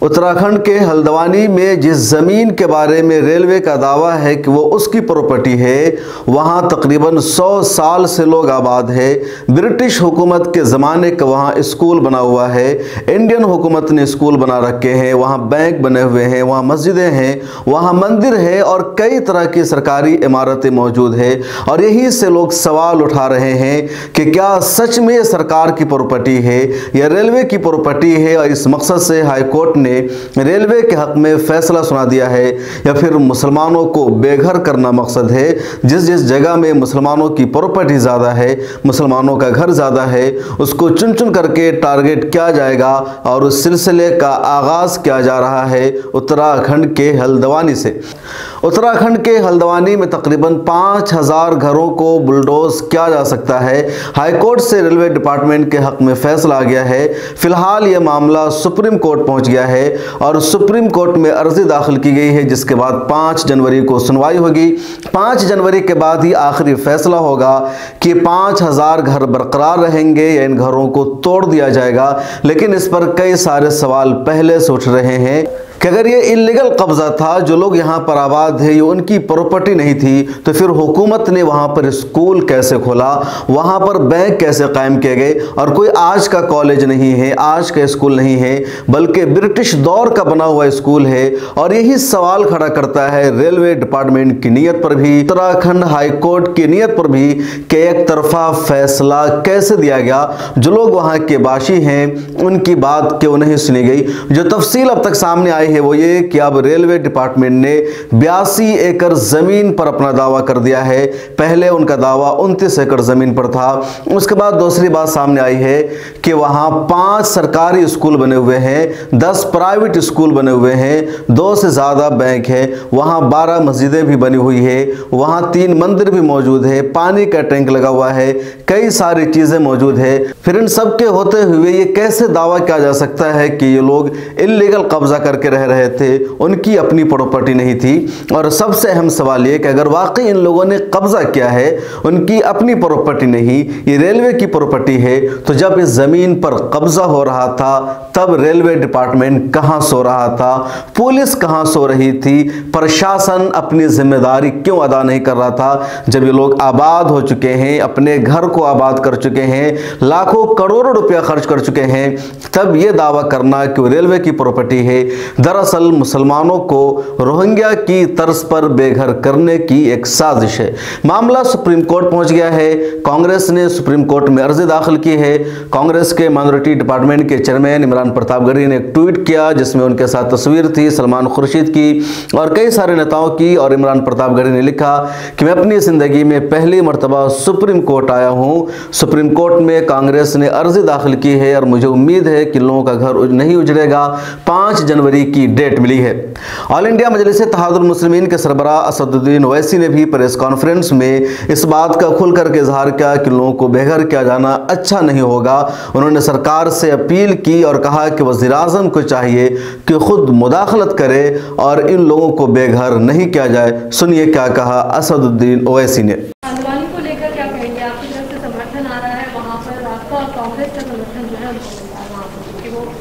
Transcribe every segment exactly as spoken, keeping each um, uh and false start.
उत्तराखंड के हल्द्वानी में जिस ज़मीन के बारे में रेलवे का दावा है कि वो उसकी प्रॉपर्टी है, वहाँ तकरीबन सौ साल से लोग आबाद है। ब्रिटिश हुकूमत के ज़माने का वहाँ स्कूल बना हुआ है, इंडियन हुकूमत ने स्कूल बना रखे हैं, वहाँ बैंक बने हुए हैं, वहाँ मस्जिदें हैं, वहाँ मंदिर है और कई तरह की सरकारी इमारतें मौजूद है। और यहीं से लोग सवाल उठा रहे हैं कि क्या सच में सरकार की प्रॉपर्टी है या रेलवे की प्रॉपर्टी है, और इस मकसद से हाई कोर्ट ने रेलवे के हक में फैसला सुना दिया है, या फिर मुसलमानों को बेघर करना मकसद है। जिस जिस जगह में मुसलमानों की प्रॉपर्टी ज़्यादा है, मुसलमानों का घर ज़्यादा है, उसको चुन चुन करके टारगेट किया जाएगा और उस सिलसिले का आगाज़ किया जा रहा है उत्तराखंड के हल्द्वानी से। उत्तराखंड के हल्द्वानी में तकरीबन पाँच हज़ार घरों को बुलडोज किया जा सकता है। हाईकोर्ट से रेलवे डिपार्टमेंट के हक में फैसला आ गया है। फिलहाल ये मामला सुप्रीम कोर्ट पहुंच गया है और सुप्रीम कोर्ट में अर्जी दाखिल की गई है, जिसके बाद पाँच जनवरी को सुनवाई होगी। पाँच जनवरी के बाद ही आखिरी फैसला होगा कि पाँच हज़ार घर बरकरार रहेंगे या इन घरों को तोड़ दिया जाएगा। लेकिन इस पर कई सारे सवाल पहले से उठ रहे हैं कि अगर ये इल्लीगल कब्जा था, जो लोग यहाँ पर आबाद है ये उनकी प्रॉपर्टी नहीं थी, तो फिर हुकूमत ने वहाँ पर स्कूल कैसे खोला, वहाँ पर बैंक कैसे कायम किए गए। और कोई आज का कॉलेज नहीं है, आज का स्कूल नहीं है, बल्कि ब्रिटिश दौर का बना हुआ स्कूल है। और यही सवाल खड़ा करता है रेलवे डिपार्टमेंट की नीयत पर भी, उत्तराखंड हाई कोर्ट की नीयत पर भी, कि एक तरफा फैसला कैसे दिया गया। जो लोग वहाँ के बाशी हैं उनकी बात क्यों नहीं सुनी गई। जो तफसील अब तक सामने आई है वो ये कि अब रेलवे डिपार्टमेंट ने बयासी एकड़ जमीन पर अपना दावा कर दिया है। पहले उनका दावा उनतीस एकड़ जमीन पर था। उसके बाद दूसरी बात सामने आई है कि वहां पांच सरकारी स्कूल बने हुए हैं, दस प्राइवेट स्कूल बने हुए हैं, दो से ज्यादा बैंक है, वहां बारह मस्जिदें भी बनी हुई है, वहां तीन मंदिर भी मौजूद है, पानी का टैंक लगा हुआ है, कई सारी चीजें मौजूद है। फिर इन सब के होते हुए ये कैसे दावा किया जा सकता है कि ये लोग इल्लीगल कब्जा करके रह रहे थे, उनकी अपनी प्रॉपर्टी नहीं थी। और सबसे अहम सवाल ये कि अगर वाकई इन लोगों ने कब्जा किया है, उनकी अपनी प्रॉपर्टी नहीं, ये रेलवे की प्रॉपर्टी है, तो जब इस जमीन पर कब्जा हो रहा था तब रेलवे डिपार्टमेंट कहां सो रहा था, पुलिस कहां सो रही थी, प्रशासन अपनी जिम्मेदारी क्यों अदा नहीं कर रहा था। जब ये लोग आबाद हो चुके हैं, अपने घर को आबाद कर चुके हैं, लाखों करोड़ों रुपया खर्च कर चुके हैं, तब ये दावा करना कि रेलवे की प्रॉपर्टी है दरअसल मुसलमानों को रोहिंग्या की तर्ज पर बेघर करने की एक साजिश है। मामला सुप्रीम कोर्ट पहुंच गया है। कांग्रेस ने सुप्रीम कोर्ट में अर्जी दाखिल की है। कांग्रेस के माइनॉरिटी डिपार्टमेंट के चेयरमैन इमरान प्रतापगढ़ी ने एक ट्वीट किया जिसमें उनके साथ तस्वीर थी सलमान खुर्शीद की और कई सारे नेताओं की। और इमरान प्रतापगढ़ी ने लिखा कि मैं अपनी जिंदगी में पहली मरतबा सुप्रीम कोर्ट आया हूँ। सुप्रीम कोर्ट में कांग्रेस ने अर्जी दाखिल की है और मुझे उम्मीद है कि लोगों का घर नहीं उजड़ेगा। पाँच जनवरी की डेट मिली है। ऑल इंडिया मजलिस इत्तेहादुल मुस्लिमीन के सरबराह असदुद्दीन ओवैसी ने भी प्रेस कॉन्फ्रेंस में इस बात का खुल करके इजहार किया कि लोगों को बेघर किया जाना अच्छा नहीं होगा। उन्होंने सरकार से अपील की और कहा कि वज़ीर आज़म को चाहिए कि खुद मुदाखलत करे और इन लोगों को बेघर नहीं किया जाए। सुनिए क्या कहा असदुद्दीन ओवैसी ने। हल्द्वानी को लेकर क्या कहेंगे? आपकी तरफ से समर्थन आ रहा है, वहाँ पर आपका कांग्रेस का समर्थन जो है वहाँ पर कि वो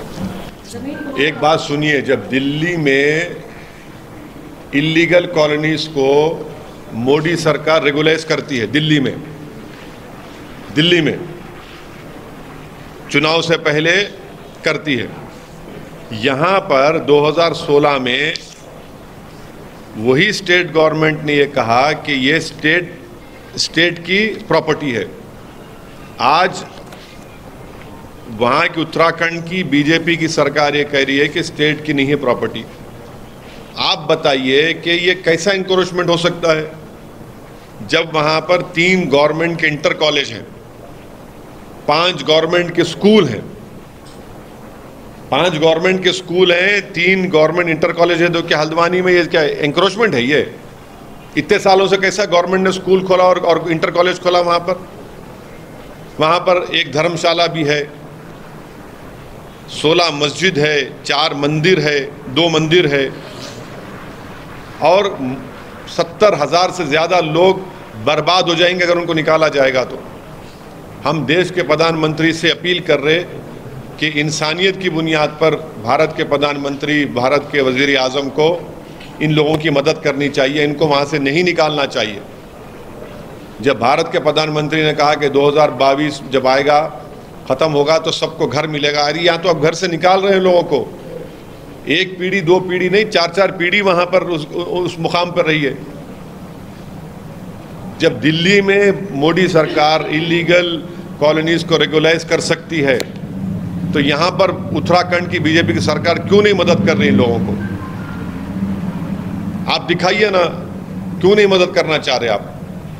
एक बात सुनिए, जब दिल्ली में इल्लीगल कॉलोनीज को मोदी सरकार रेगुलाइज करती है, दिल्ली में दिल्ली में चुनाव से पहले करती है, यहाँ पर दो हज़ार सोलह में वही स्टेट गवर्नमेंट ने ये कहा कि ये स्टेट स्टेट की प्रॉपर्टी है। आज वहाँ की उत्तराखंड की बीजेपी की सरकार ये कह रही है कि स्टेट की नहीं है प्रॉपर्टी। आप बताइए कि ये कैसा इंक्रोचमेंट हो सकता है जब वहाँ पर तीन गवर्नमेंट के इंटर कॉलेज हैं, पांच गवर्नमेंट के स्कूल हैं, पांच गवर्नमेंट के स्कूल हैं, तीन गवर्नमेंट इंटर कॉलेज है। तो क्या हल्द्वानी में ये क्या इंक्रोचमेंट है? ये इतने सालों से कैसा गवर्नमेंट ने स्कूल खोला और, और इंटर कॉलेज खोला? वहाँ पर वहाँ पर एक धर्मशाला भी है, सोलह मस्जिद है, चार मंदिर है, दो मंदिर है और सत्तर हजार से ज़्यादा लोग बर्बाद हो जाएंगे अगर उनको निकाला जाएगा। तो हम देश के प्रधानमंत्री से अपील कर रहे कि इंसानियत की बुनियाद पर भारत के प्रधानमंत्री, भारत के वज़ीर आज़म को इन लोगों की मदद करनी चाहिए, इनको वहाँ से नहीं निकालना चाहिए। जब भारत के प्रधानमंत्री ने कहा कि दो हज़ार बाईस जब आएगा, ख़त्म होगा तो सबको घर मिलेगा, अरे यहाँ तो अब घर से निकाल रहे हैं लोगों को। एक पीढ़ी, दो पीढ़ी नहीं, चार चार पीढ़ी वहाँ पर उस, उस मुकाम पर रही है। जब दिल्ली में मोदी सरकार इलीगल कॉलोनीज़ को रेगुलाइज कर सकती है, तो यहाँ पर उत्तराखंड की बीजेपी की सरकार क्यों नहीं मदद कर रही इन लोगों को? आप दिखाइए ना, क्यों नहीं मदद करना चाह रहे आप?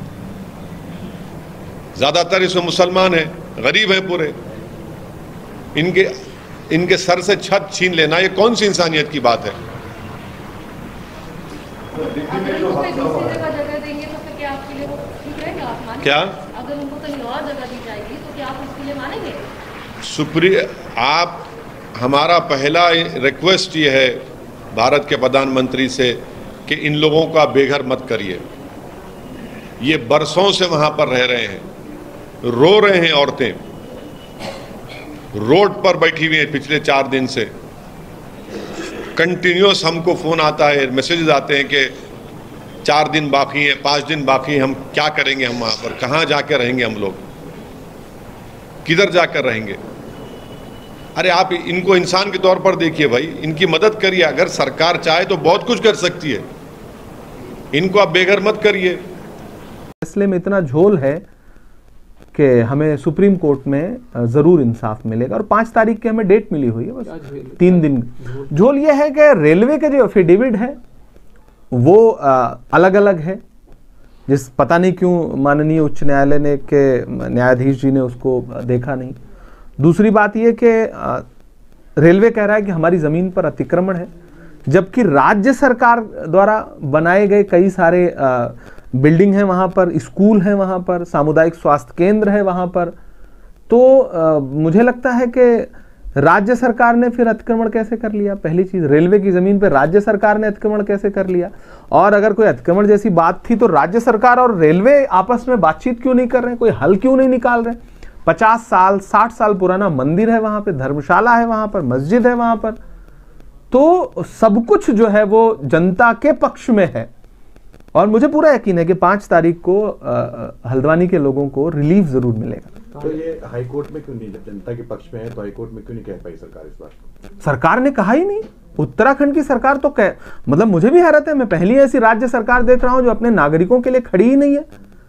ज़्यादातर इसमें मुसलमान हैं, गरीब हैं पूरे, इनके इनके सर से छत छीन लेना, ये कौन सी इंसानियत की बात है? अगर उनको कहीं दूसरी जगह जगह देंगे तो फिर क्या आपके लिए वो ठीक रहेगा? आप मानेंगे? क्या? अगर उनको कहीं और जगह दी जाएगी तो क्या आप उसके लिए मानेंगे? सुप्रिय, आप, हमारा पहला रिक्वेस्ट ये है भारत के प्रधानमंत्री से कि इन लोगों को आप बेघर मत करिए। ये बरसों से वहाँ पर रह रहे हैं, रो रहे हैं, औरतें रोड पर बैठी हुई हैं पिछले चार दिन से। कंटिन्यूस हमको फ़ोन आता है, मैसेजेस आते हैं कि चार दिन बाकी हैं, पाँच दिन बाकी हैं, हम क्या करेंगे, हम वहाँ पर कहाँ जाकर रहेंगे, हम लोग किधर जाकर रहेंगे? अरे आप इनको इंसान के तौर पर देखिए भाई, इनकी मदद करिए। अगर सरकार चाहे तो बहुत कुछ कर सकती है, इनको आप बेघर मत करिए। फैसले में इतना झोल है कि हमें सुप्रीम कोर्ट में ज़रूर इंसाफ मिलेगा, और पाँच तारीख की हमें डेट मिली हुई है, बस तीन दिन। झोल ये है कि रेलवे के जो एफिडेविट है वो अलग अलग है, जिस पता नहीं क्यों माननीय उच्च न्यायालय ने के न्यायाधीश जी ने उसको देखा नहीं। दूसरी बात ये कि रेलवे कह रहा है कि हमारी ज़मीन पर अतिक्रमण है, जबकि राज्य सरकार द्वारा बनाए गए कई सारे आ, बिल्डिंग हैं वहाँ पर, स्कूल हैं वहाँ पर, सामुदायिक स्वास्थ्य केंद्र है वहाँ पर। तो आ, मुझे लगता है कि राज्य सरकार ने फिर अतिक्रमण कैसे कर लिया? पहली चीज़, रेलवे की ज़मीन पर राज्य सरकार ने अतिक्रमण कैसे कर लिया? और अगर कोई अतिक्रमण जैसी बात थी तो राज्य सरकार और रेलवे आपस में बातचीत क्यों नहीं कर रहे हैं? कोई हल क्यों नहीं निकाल रहे? पचास साल साठ साल पुराना मंदिर है वहाँ पे, धर्मशाला है वहाँ पर, मस्जिद है वहाँ पर, तो सब कुछ जो है वो जनता के पक्ष में है। और मुझे पूरा यकीन है कि पाँच तारीख को हल्द्वानी के लोगों को रिलीफ जरूर मिलेगा। तो ये हाई कोर्ट में क्यों नहीं, जब जनता के पक्ष में है तो हाई कोर्ट में क्यों नहीं कह पाई सरकार इस बात? सरकार ने कहा ही नहीं। उत्तराखंड की सरकार तो कह, मतलब मुझे भी हैरत है, मैं पहली ऐसी राज्य सरकार देख रहा हूं जो अपने नागरिकों के लिए खड़ी ही नहीं है।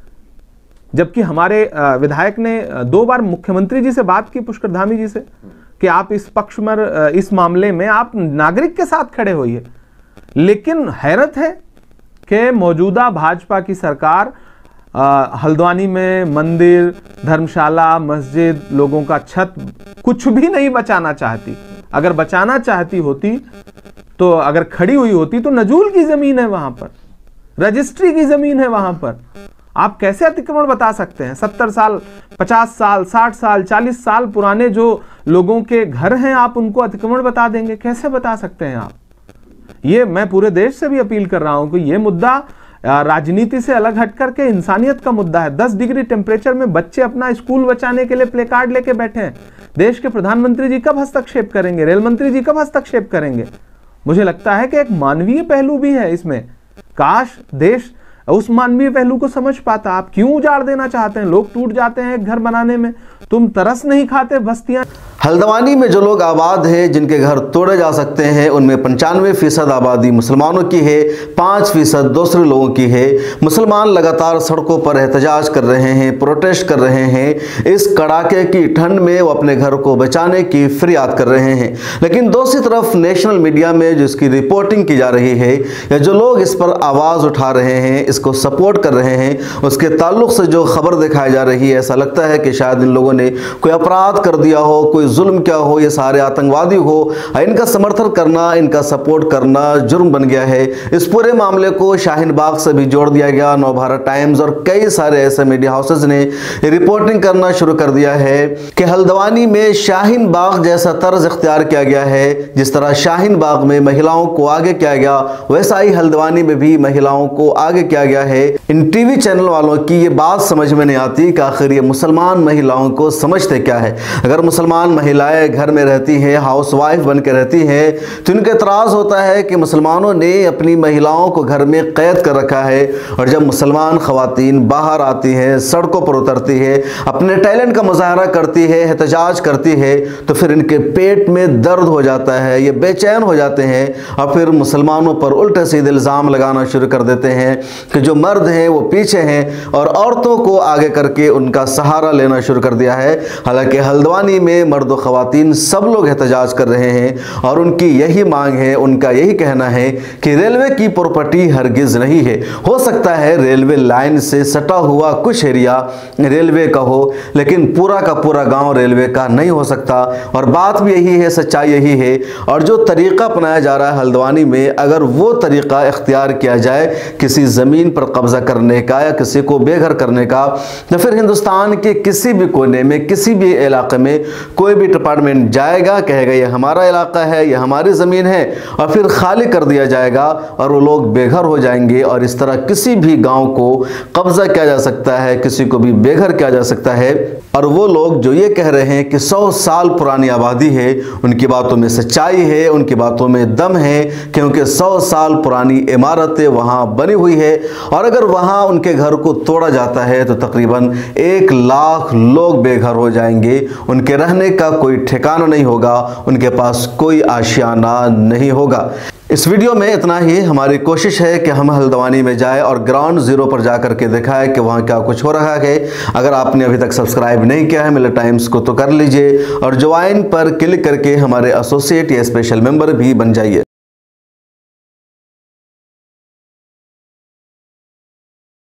जबकि हमारे विधायक ने दो बार मुख्यमंत्री जी से बात की, पुष्कर धामी जी से, कि आप इस पक्ष में, इस मामले में आप नागरिक के साथ खड़े होइए। लेकिन हैरत है कि मौजूदा भाजपा की सरकार हल्द्वानी में मंदिर, धर्मशाला, मस्जिद, लोगों का छत कुछ भी नहीं बचाना चाहती। अगर बचाना चाहती होती तो, अगर खड़ी हुई होती तो नजूल की जमीन है वहां पर, रजिस्ट्री की जमीन है वहां पर। आप कैसे अतिक्रमण बता सकते हैं? सत्तर साल, पचास साल, साठ साल, चालीस साल पुराने जो लोगों के घर हैं, आप उनको अतिक्रमण बता देंगे? कैसे बता सकते हैं आप? ये मैं पूरे देश से भी अपील कर रहा हूं कि ये मुद्दा राजनीति से अलग हट करके इंसानियत का मुद्दा है। दस डिग्री टेम्परेचर में बच्चे अपना स्कूल बचाने के लिए प्ले कार्ड लेके बैठे हैं। देश के प्रधानमंत्री जी कब हस्तक्षेप करेंगे? रेल मंत्री जी कब हस्तक्षेप करेंगे? मुझे लगता है कि एक मानवीय पहलू भी है इसमें। काश देश उस मानवीय पहलू को समझ पाता। आप क्यों उजाड़ देना चाहते हैं? लोग टूट जाते हैं एक घर बनाने में, तुम तरस नहीं खाते बस्तियां। हल्द्वानी में जो लोग आबाद हैं, जिनके घर तोड़े जा सकते हैं, उनमें पंचानवे फीसद आबादी मुसलमानों की है, पाँच फीसद दूसरे लोगों की है। मुसलमान लगातार सड़कों पर एहतजाज कर रहे हैं, प्रोटेस्ट कर रहे हैं। इस कड़ाके की ठंड में वो अपने घर को बचाने की फरियाद कर रहे हैं। लेकिन दूसरी तरफ नेशनल मीडिया में जिसकी रिपोर्टिंग की जा रही है, या जो लोग इस पर आवाज़ उठा रहे हैं, इसको सपोर्ट कर रहे हैं, उसके ताल्लुक से जो खबर दिखाई जा रही है, ऐसा लगता है कि शायद इन लोगों ने कोई अपराध कर दिया हो, कोई जुल्म क्या हो, ये सारे आतंकवादी हो। इनका समर्थन करना, इनका सपोर्ट करना जुर्म बन गया है। इस पूरे मामले को शाहीन बाग से भी जोड़ दिया गया। नवभारत टाइम्स और कई सारे ऐसे मीडिया हाउसेज ने रिपोर्टिंग करना शुरू कर दिया है कि हल्द्वानी में शाहीन बाग जैसा तर्ज इख्तियार किया गया है। जिस तरह शाहीन बाग में महिलाओं को आगे किया गया, वैसा ही हल्द्वानी में भी महिलाओं को आगे किया गया है। इन टीवी चैनल वालों की ये बात समझ में नहीं आती कि आखिर ये मुसलमान महिलाओं को को समझते क्या है। अगर मुसलमान महिलाएं घर में रहती हैं, हाउसवाइफ बन के रहती हैं, तो इनका एतराज़ होता है कि मुसलमानों ने अपनी महिलाओं को घर में कैद कर रखा है, और जब मुसलमान ख़वातीन बाहर आती हैं, सड़कों पर उतरती है, अपने टैलेंट का मुजाहरा करती है, एहतजाज करती है, तो फिर इनके पेट में दर्द हो जाता है, ये बेचैन हो जाते हैं और फिर मुसलमानों पर उल्टे सीधे इल्ज़ाम लगाना शुरू कर देते हैं कि जो मर्द हैं वो पीछे हैं, और औरतों को आगे करके उनका सहारा लेना शुरू कर दिया है। हालांकि हल्द्वानी में मर्द व ख़वातीन सब लोग एहतजाज कर रहे हैं और उनकी यही मांग है, उनका यही कहना है कि रेलवे की प्रॉपर्टी हरगिज़ नहीं है। हो सकता है रेलवे लाइन से सटा हुआ कुछ एरिया रेलवे का हो, लेकिन पूरा का पूरा गांव रेलवे का नहीं हो सकता, और बात भी यही है, सच्चाई यही है। और जो तरीक़ा अपनाया जा रहा है हल्द्वानी में, अगर वो तरीक़ा इख्तियार किया जाए किसी ज़मीन पर कब्ज़ा करने का या किसी को बेघर करने का, तो फिर हिंदुस्तान के किसी भी कोने में, किसी भी इलाके में कोई भी डिपार्टमेंट जाएगा, कहेगा ये हमारा इलाका है, ये हमारी ज़मीन है, और फिर खाली कर दिया जाएगा और वो लोग बेघर हो जाएंगे। और इस तरह किसी भी गांव को कब्ज़ा किया जा सकता है, किसी को भी बेघर किया जा सकता है। और वो लोग जो ये कह रहे हैं कि सौ साल पुरानी आबादी है, उनकी बातों में सच्चाई है, उनकी बातों में दम है, क्योंकि सौ साल पुरानी इमारतें वहाँ बनी हुई है, और अगर वहाँ उनके घर को तोड़ा जाता है तो तकरीबन एक लाख लोग बेघर हो जाएंगे, उनके रहने का कोई ठिकाना नहीं होगा, उनके पास कोई आशियाना नहीं होगा। इस वीडियो में इतना ही। हमारी कोशिश है कि हम हल्द्वानी में जाए और ग्राउंड ज़ीरो पर जा कर के दिखाएं कि वहाँ क्या कुछ हो रहा है। अगर आपने अभी तक सब्सक्राइब नहीं किया है मिलर टाइम्स को, तो कर लीजिए, और ज्वाइन पर क्लिक करके हमारे एसोसिएट या स्पेशल मेंबर भी बन जाइए।